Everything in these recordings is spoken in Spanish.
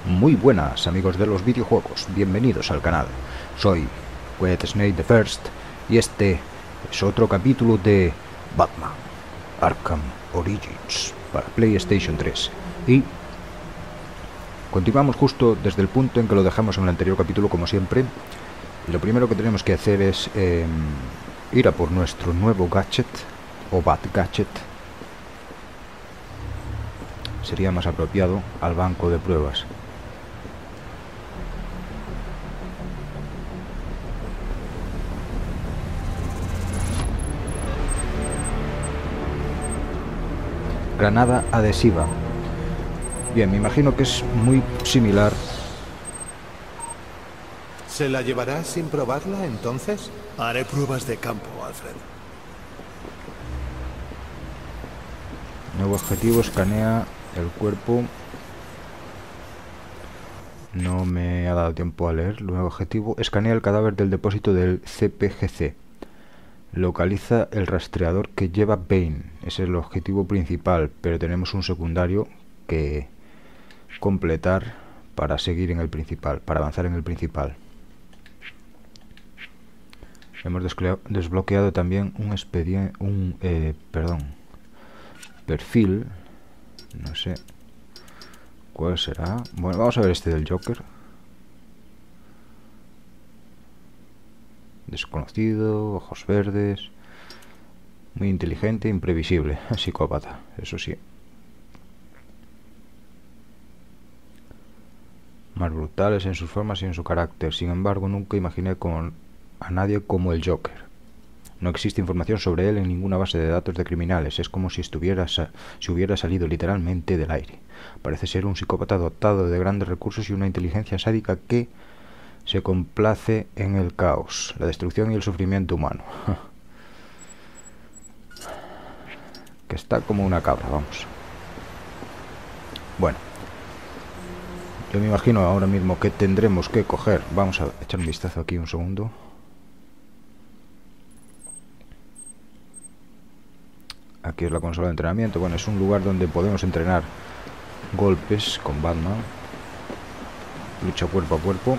Muy buenas amigos de los videojuegos, bienvenidos al canal. Soy Wet Snake the First y este es otro capítulo de Batman Arkham Origins para PlayStation 3. Y continuamos justo desde el punto en que lo dejamos en el anterior capítulo, como siempre. Y lo primero que tenemos que hacer es ir a por nuestro nuevo gadget, o Bat Gadget. Sería más apropiado, al banco de pruebas. Granada adhesiva. Bien, me imagino que es muy similar. ¿Se la llevará sin probarla, entonces? Haré pruebas de campo, Alfred. Nuevo objetivo, escanea el cuerpo. No me ha dado tiempo a leer. Nuevo objetivo, escanea el cadáver del depósito del CPGC. Localiza el rastreador que lleva Bane. Ese es el objetivo principal, pero tenemos un secundario que completar para seguir en el principal, para avanzar en el principal. Hemos desbloqueado también un expediente, perfil. No sé cuál será. Bueno, vamos a ver este del Joker. Desconocido, ojos verdes, muy inteligente, imprevisible, psicópata, eso sí. Más brutales en sus formas y en su carácter. Sin embargo, nunca imaginé a nadie como el Joker. No existe información sobre él en ninguna base de datos de criminales. Es como si hubiera salido literalmente del aire. Parece ser un psicópata dotado de grandes recursos y una inteligencia sádica que se complace en el caos, la destrucción y el sufrimiento humano. Que está como una cabra, vamos. Bueno, yo me imagino ahora mismo que tendremos que coger. Vamos a echar un vistazo aquí un segundo. Aquí es la consola de entrenamiento. Bueno, es un lugar donde podemos entrenar golpes con Batman. Lucha cuerpo a cuerpo.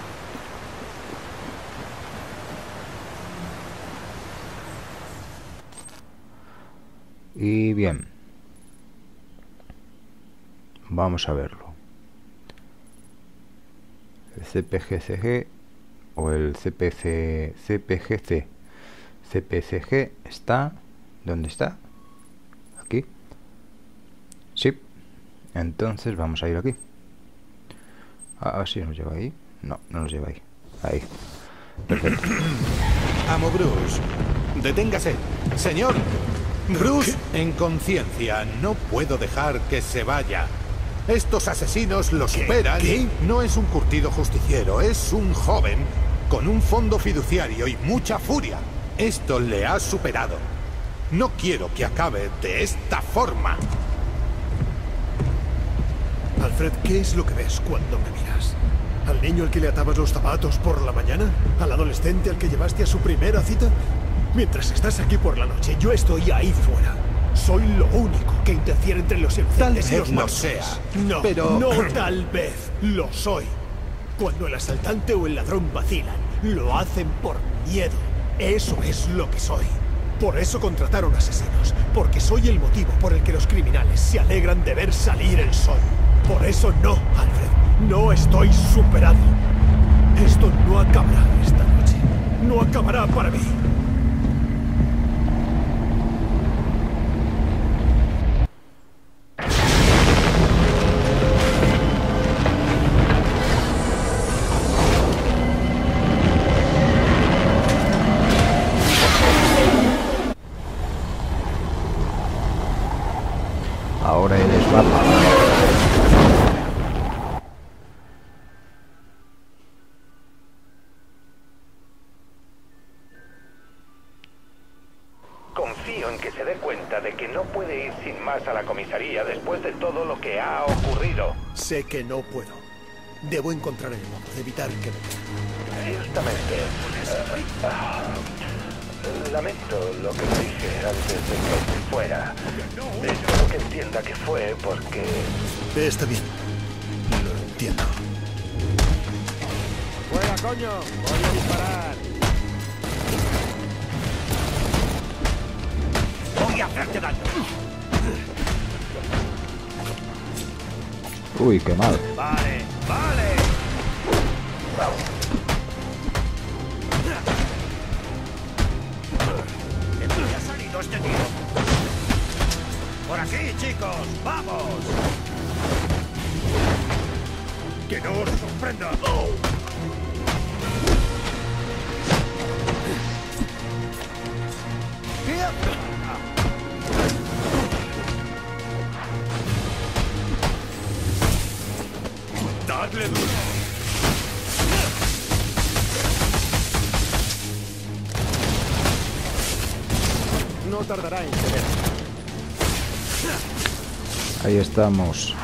Y bien, vamos a verlo. El CPGC o el CPGC está. ¿Dónde está? Aquí. Sí. Entonces vamos a ir aquí. A ver si nos lleva ahí. No, no nos lleva ahí. Ahí. Perfecto. Amo Bruce. Deténgase. Señor. Bruce, en conciencia, no puedo dejar que se vaya. Estos asesinos lo superan. ¿Qué? No es un curtido justiciero, es un joven con un fondo fiduciario y mucha furia. Esto le ha superado. No quiero que acabe de esta forma. Alfred, ¿qué es lo que ves cuando me miras? ¿Al niño al que le atabas los zapatos por la mañana? ¿Al adolescente al que llevaste a su primera cita? Mientras estás aquí por la noche, yo estoy ahí fuera. Soy lo único que interfiere entre los inocentes y los no malos. sea, No, pero... no tal vez. Lo soy. Cuando el asaltante o el ladrón vacilan, lo hacen por miedo. Eso es lo que soy. Por eso contrataron asesinos. Porque soy el motivo por el que los criminales se alegran de ver salir el sol. Por eso no, Alfred. No estoy superado. Esto no acabará esta noche. No acabará para mí. Ahora eres Batman. Confío en que se dé cuenta de que no puede ir sin más a la comisaría después de todo lo que ha ocurrido. Sé que no puedo. Debo encontrar el modo de evitar que me... Ciertamente. Lamento lo que le dije antes de que se fuera. Espero que entienda que fue porque... Está bien. Lo entiendo. entiendo. ¡Fuera, coño! ¡Voy a disparar! Voy a hacerte daño. Uy, qué mal. Vale, vale. ¿De dónde ha salido este tío? Por aquí, chicos, vamos. Que no os sorprenda. Dadle duro. No tardará en ceder. Ahí estamos.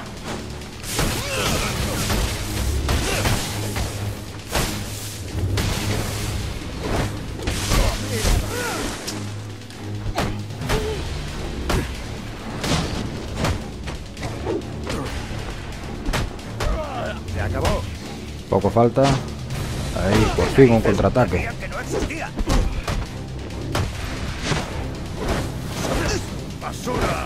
Se acabó. Poco falta. Ahí, por fin un contraataque. Que no existía. ¡Basura!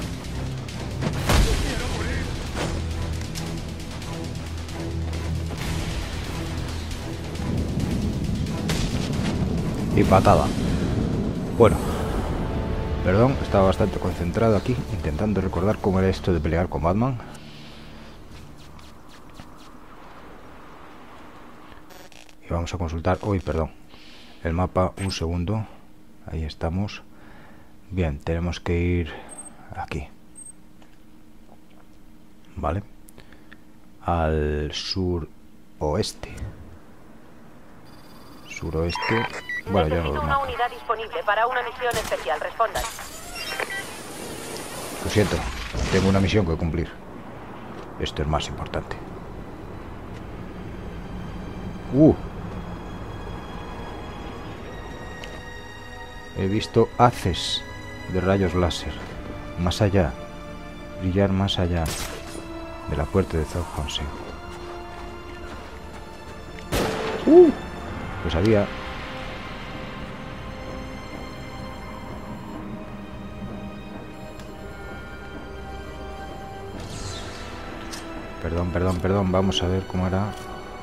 Y patada. Bueno. Perdón, estaba bastante concentrado aquí, intentando recordar cómo era esto de pelear con Batman. Y vamos a consultar, uy, perdón, el mapa, un segundo. Ahí estamos. Bien, tenemos que ir aquí. Vale. Al suroeste. Suroeste. Bueno, ya Necesito no una unidad disponible para una misión especial. Respondan. Lo siento, tengo una misión que cumplir. Esto es más importante. He visto haces de rayos láser. Más allá. Brillar más allá de la puerta de South Hansen. Pues había... Perdón, vamos a ver cómo era.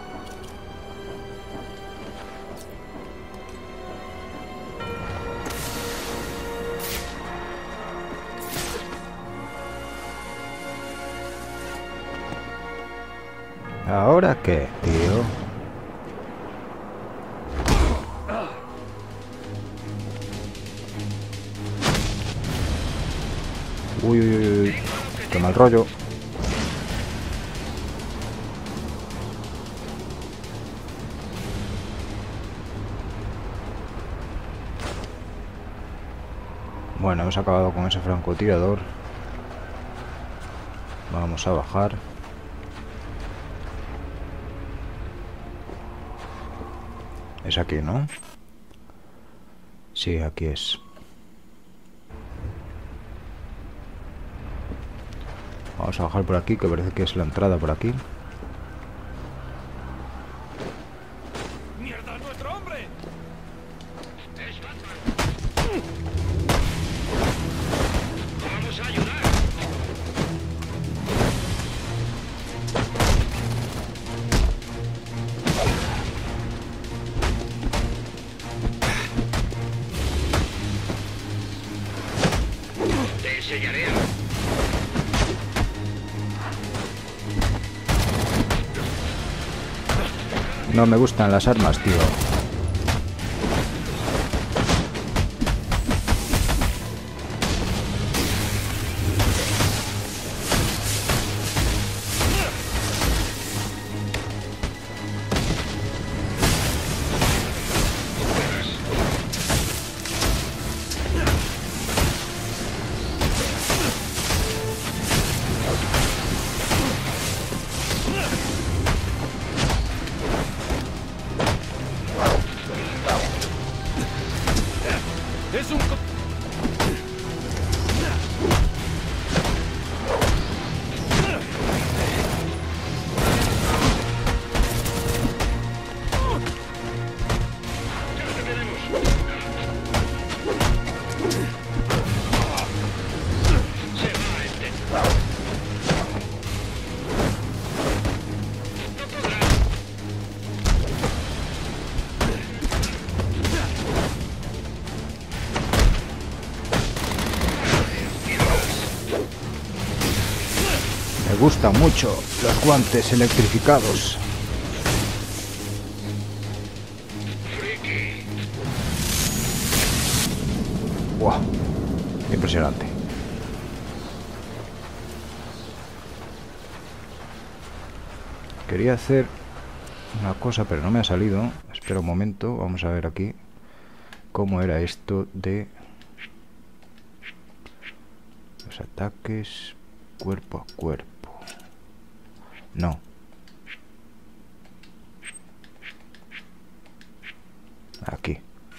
¿Ahora qué, tío? Uy, qué mal rollo. Bueno, hemos acabado con ese francotirador. Vamos a bajar. Es aquí, ¿no? Sí, aquí es. Vamos a bajar por aquí, que parece que es la entrada por aquí. ¡Mierda, nuestro hombre! ¡Vamos a ayudar! Te enseñaré a... No me gustan las armas, tío. gustan mucho los guantes electrificados. ¡Wow! Impresionante. Quería hacer una cosa, pero no me ha salido. Espera un momento, vamos a ver aquí cómo era esto de los ataques cuerpo a cuerpo. No. Aquí.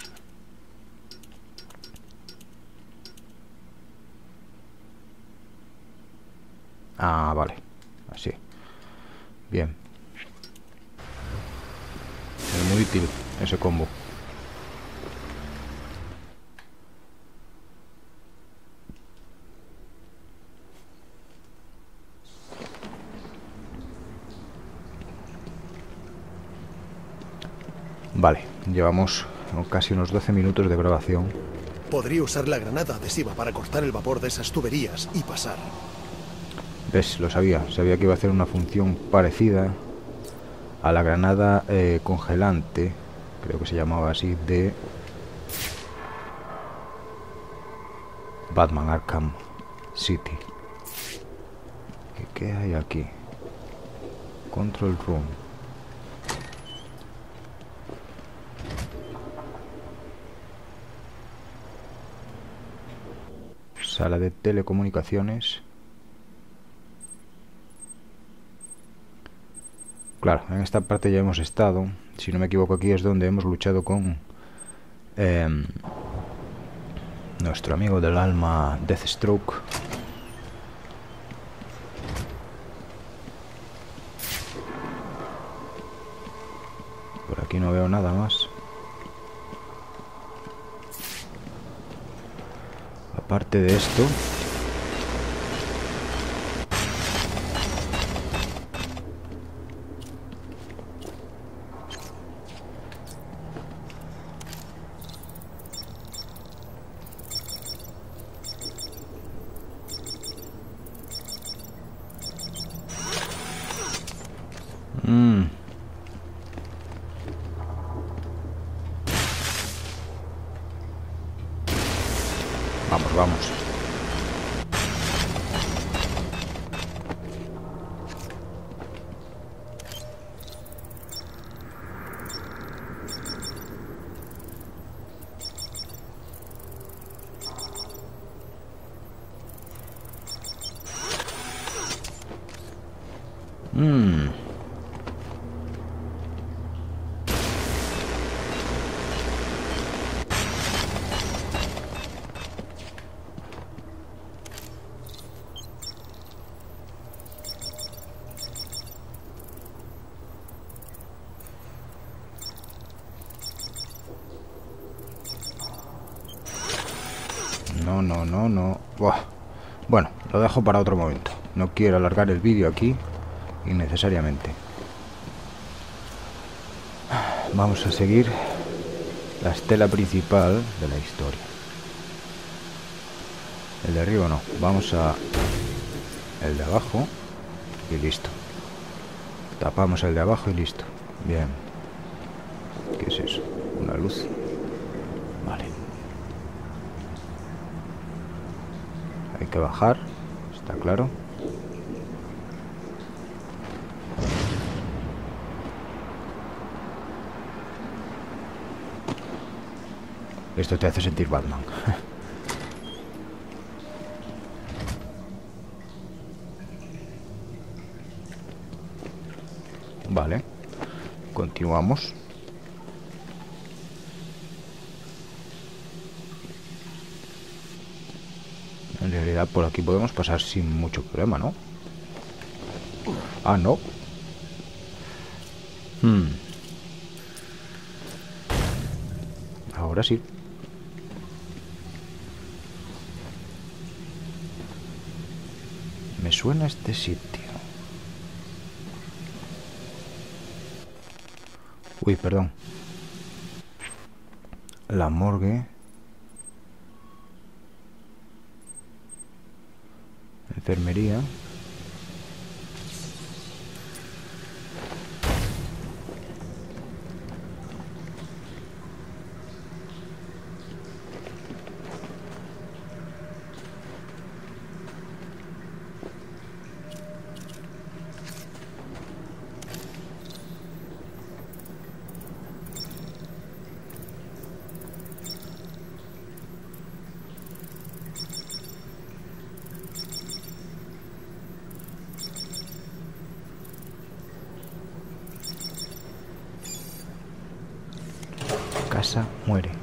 Ah, vale. Así. Bien. Es muy útil ese combo. Vale, llevamos casi unos 12 minutos de grabación. Podría usar la granada adhesiva para cortar el vapor de esas tuberías y pasar. ¿Ves? Lo sabía. Sabía que iba a hacer una función parecida a la granada congelante, creo que se llamaba así, de Batman Arkham City. ¿Qué hay aquí? Control Room. Sala de telecomunicaciones. Claro, en esta parte ya hemos estado. Si no me equivoco, aquí es donde hemos luchado con nuestro amigo del alma, Deathstroke. Por aquí no veo nada más. Aparte de esto. Vamos, vamos. No. Buah. Bueno, lo dejo para otro momento. No quiero alargar el vídeo aquí innecesariamente. Vamos a seguir la estela principal de la historia. El de arriba no. Vamos a el de abajo y listo. Tapamos el de abajo y listo. Bien. ¿Qué es eso? Una luz. Vale. Hay que bajar, está claro. Esto te hace sentir Batman. Vale, continuamos. En realidad por aquí podemos pasar sin mucho problema, ¿no? Ah, no. Ahora sí. Me suena este sitio. Uy, perdón. La morgue. Enfermería. pasa, muere.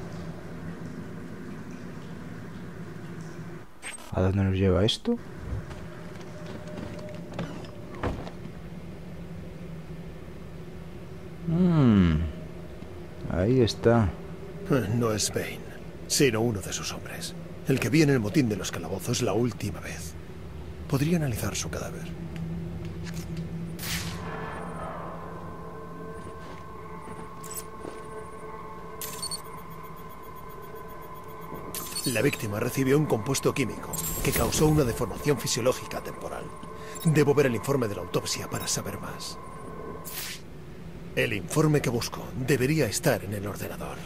¿A dónde nos lleva esto? Ahí está. No es Bane, sino uno de sus hombres. El que vi en el motín de los calabozos la última vez. Podría analizar su cadáver. La víctima recibió un compuesto químico que causó una deformación fisiológica temporal. Debo ver el informe de la autopsia para saber más. El informe que busco debería estar en el ordenador.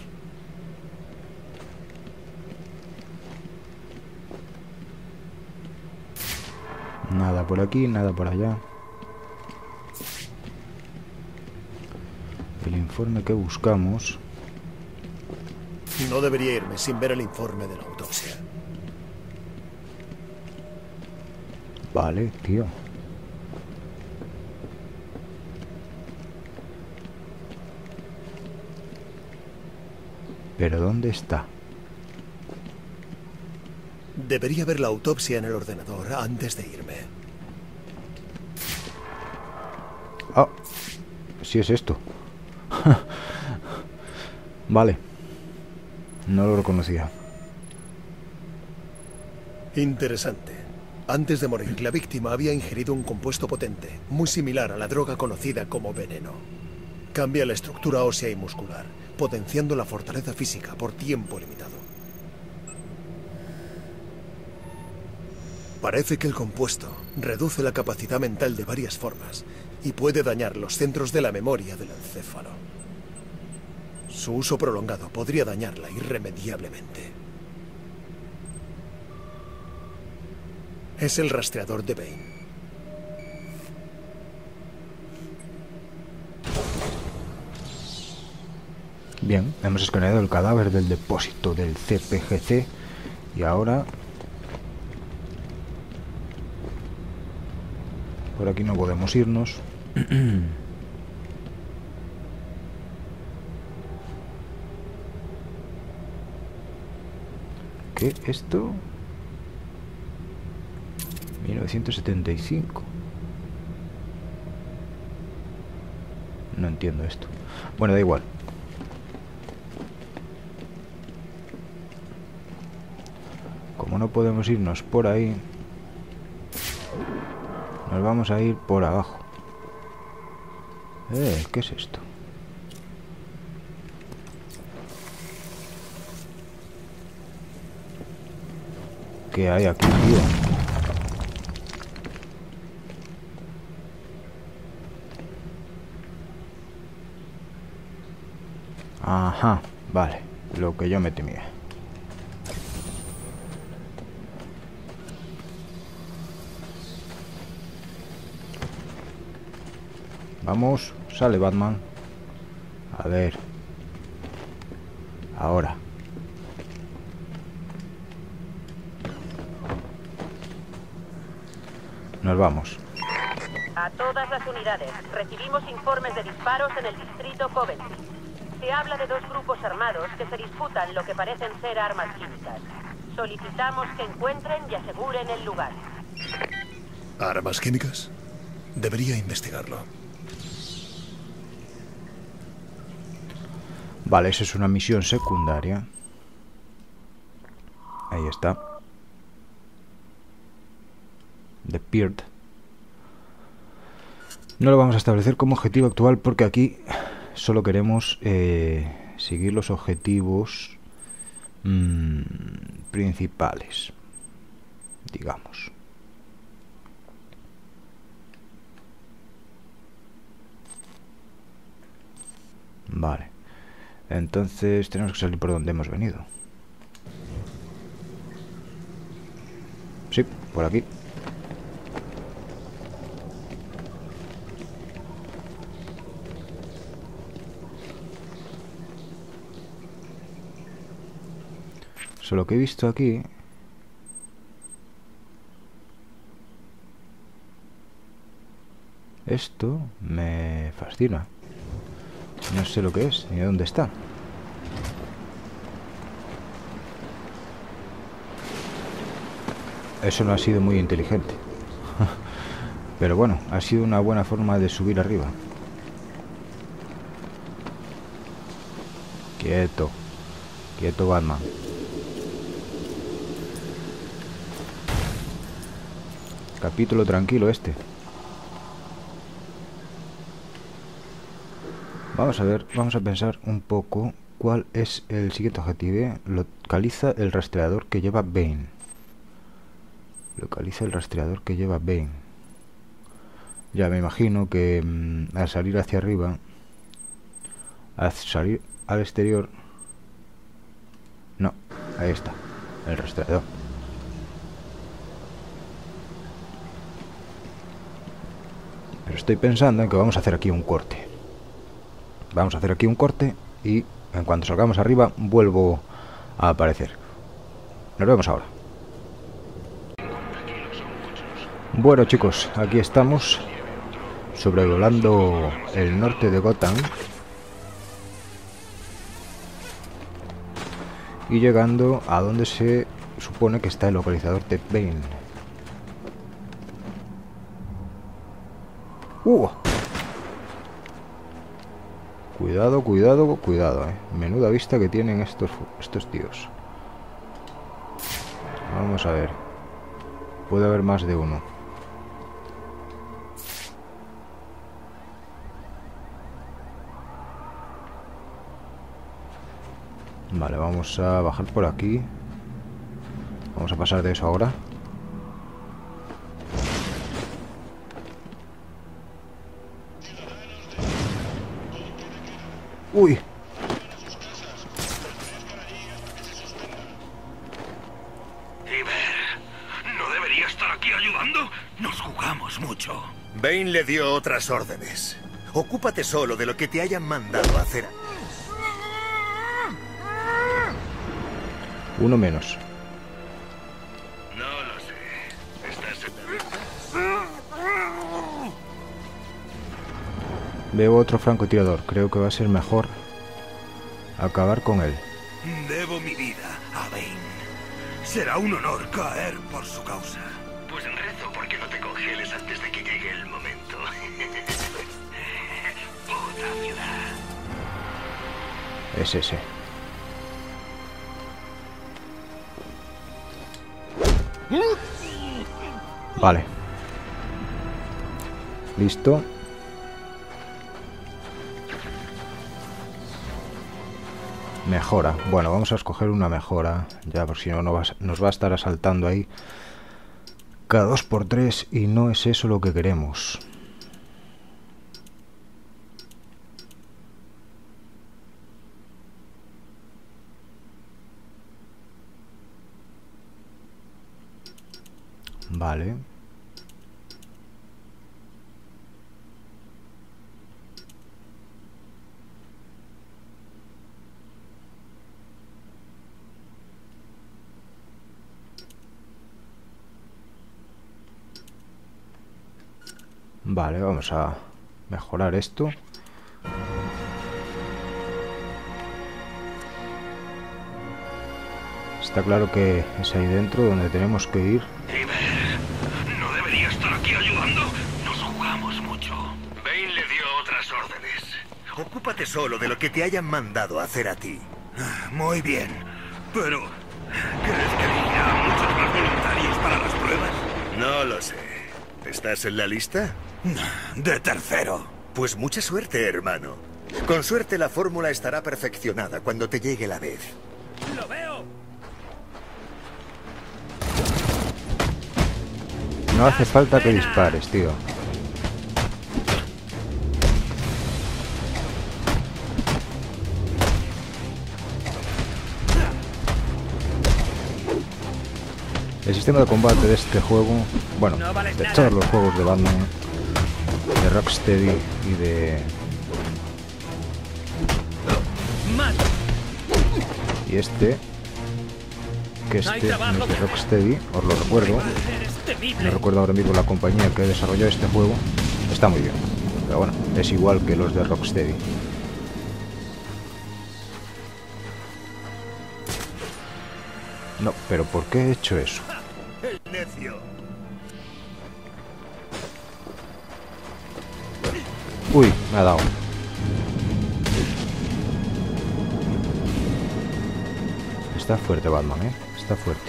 Nada por aquí, nada por allá. El informe que buscamos... No debería irme sin ver el informe de la autopsia. Vale, tío. ¿Pero dónde está? Debería ver la autopsia en el ordenador antes de irme. Ah, sí es esto. Vale. No lo reconocía. Interesante. Antes de morir, la víctima había ingerido un compuesto potente, muy similar a la droga conocida como veneno. Cambia la estructura ósea y muscular, potenciando la fortaleza física por tiempo limitado. Parece que el compuesto reduce la capacidad mental de varias formas y puede dañar los centros de la memoria del encéfalo. Su uso prolongado podría dañarla irremediablemente. Es el rastreador de Bane. Bien, hemos escaneado el cadáver del depósito del CPGC y ahora... Por aquí no podemos irnos. ¿Qué? ¿Esto? 1975. No entiendo esto. Bueno, da igual. Como no podemos irnos por ahí, nos vamos a ir por abajo. ¿Qué es esto? ¿Qué hay aquí, tío? Ajá, vale. Lo que yo me temía. Vamos, sale Batman. A ver. Ahora. Nos vamos. A todas las unidades, recibimos informes de disparos en el distrito Coventry. Se habla de dos grupos armados que se disputan lo que parecen ser armas químicas. Solicitamos que encuentren y aseguren el lugar. ¿Armas químicas? Debería investigarlo. Vale, eso es una misión secundaria. Ahí está. The Peard. No lo vamos a establecer como objetivo actual porque aquí solo queremos seguir los objetivos principales, digamos. Vale. Entonces tenemos que salir por donde hemos venido. Sí, por aquí. Solo que he visto aquí... Esto me fascina. No sé lo que es, ni dónde está. Eso no ha sido muy inteligente. Pero bueno, ha sido una buena forma de subir arriba. Quieto. Quieto, Batman. Capítulo tranquilo este. Vamos a ver, vamos a pensar un poco cuál es el siguiente objetivo. Localiza el rastreador que lleva Bane. Localiza el rastreador que lleva Bane. Ya me imagino que al salir hacia arriba, al salir al exterior... No, ahí está, el rastreador. Pero estoy pensando en que vamos a hacer aquí un corte. Vamos a hacer aquí un corte y en cuanto salgamos arriba vuelvo a aparecer. Nos vemos ahora. Bueno, chicos, aquí estamos sobrevolando el norte de Gotham y llegando a donde se supone que está el localizador de Bane. Cuidado, cuidado, cuidado, Menuda vista que tienen estos tíos. Vamos a ver. Puede haber más de uno. Vale, vamos a bajar por aquí. Vamos a pasar de eso ahora. ¡Uy! ¿No debería estar aquí ayudando? Nos jugamos mucho. Bane le dio otras órdenes. Ocúpate solo de lo que te hayan mandado a hacer. Uno menos. No lo sé. Estás en Veo otro francotirador. Creo que va a ser mejor acabar con él. Debo mi vida a Bane. Será un honor caer por su causa. Pues rezo porque no te congeles antes de que llegue el momento. Puta ciudad. Es ese. Vale. Listo. Mejora. Bueno, vamos a escoger una mejora. Ya, por si no nos va a estar asaltando ahí cada 2×3 y no es eso lo que queremos. Vale. Vale, vamos a mejorar esto. Está claro que es ahí dentro donde tenemos que ir. ¿No debería estar aquí ayudando? Nos jugamos mucho. Bane le dio otras órdenes. Ocúpate solo de lo que te hayan mandado a hacer a ti. Muy bien, pero ¿crees que elegirá muchos más voluntarios para las pruebas? No lo sé. ¿Estás en la lista? De tercero. Pues mucha suerte, hermano. Con suerte la fórmula estará perfeccionada cuando te llegue la vez. ¡Lo veo! No hace falta que dispares, tío. El sistema de combate de este juego, bueno, de todos los juegos de Batman, de Rocksteady y de... Y este, que este no es de Rocksteady, os lo recuerdo. No recuerdo ahora mismo la compañía que desarrolló este juego. Está muy bien, pero bueno, es igual que los de Rocksteady. No, pero ¿por qué he hecho eso? El necio. Uy, me ha dado. Está fuerte Batman, está fuerte.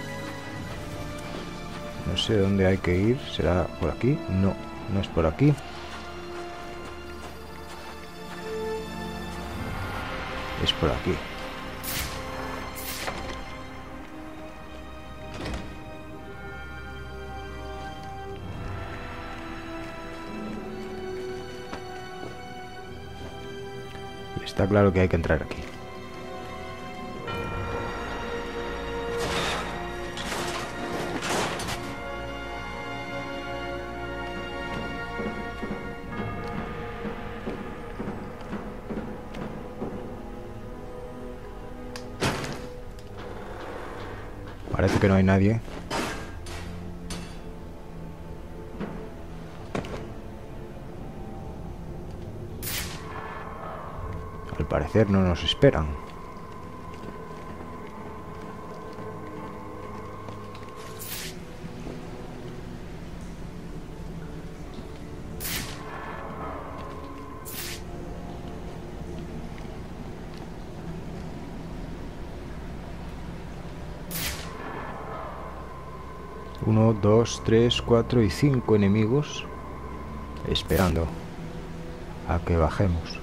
No sé dónde hay que ir. ¿Será por aquí? No, no es por aquí. Es por aquí. Y está claro que hay que entrar aquí. Parece que no hay nadie. Al parecer no nos esperan. Uno, dos, tres, cuatro y 5 enemigos esperando a que bajemos.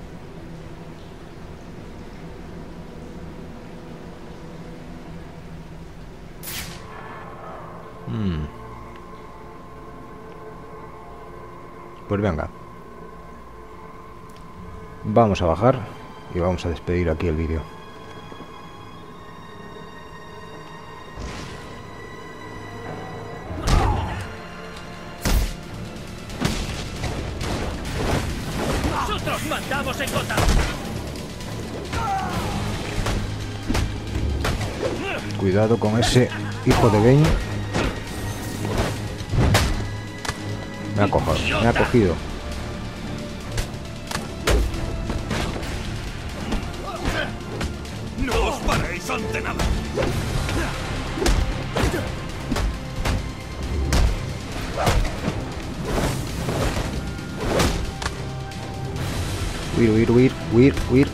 Pues venga, vamos a bajar y vamos a despedir aquí el vídeo. ¡Nosotros mandamos en Gotham! Cuidado con ese hijo de Bane. Me ha cogido, me ha cogido. ¡No os paréis ante nada! Huir, huir, huir, huir, huir.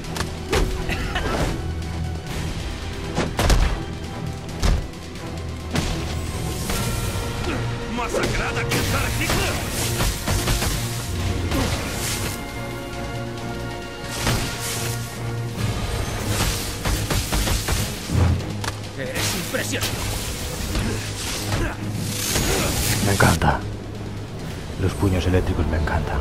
¡Masacrada que se recicla! Eres impresionante. Me encanta. Los puños eléctricos me encantan.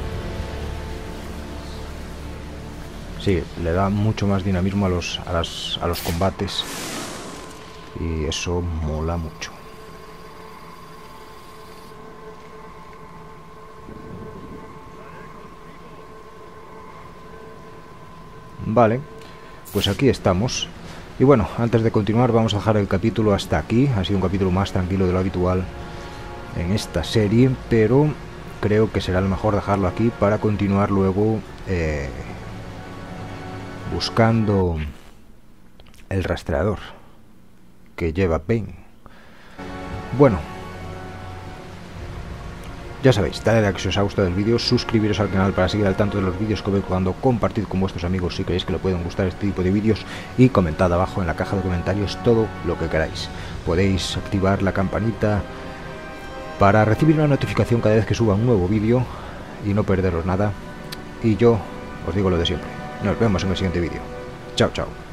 Sí, le da mucho más dinamismo a los combates. Y eso mola mucho. Vale, pues aquí estamos. Y bueno, antes de continuar vamos a dejar el capítulo hasta aquí. Ha sido un capítulo más tranquilo de lo habitual en esta serie, pero creo que será lo mejor dejarlo aquí para continuar luego buscando el rastreador que lleva Bane. Bueno, ya sabéis, dale like si os ha gustado el vídeo, suscribiros al canal para seguir al tanto de los vídeos que voy colgando, compartid con vuestros amigos si creéis que le pueden gustar este tipo de vídeos y comentad abajo en la caja de comentarios todo lo que queráis. Podéis activar la campanita para recibir una notificación cada vez que suba un nuevo vídeo y no perderos nada. Y yo os digo lo de siempre, nos vemos en el siguiente vídeo. Chao, chao.